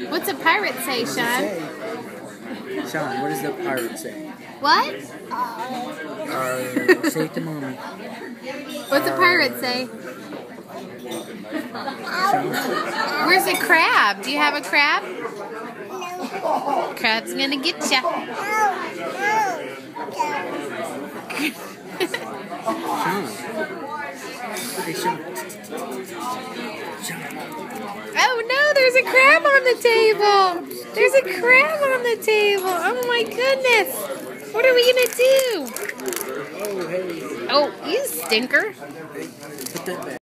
What's a pirate say, Sean? Sean, what does the pirate say? What? Say it to Mommy. What's a pirate say? Sean. Where's the crab? Do you have a crab? Crab's gonna get ya. Sean. Hey, Sean. Sean. Oh no, there's a crab on the table. There's a crab on the table. Oh my goodness. What are we gonna do? Oh, hey. Oh, you stinker. Put that back.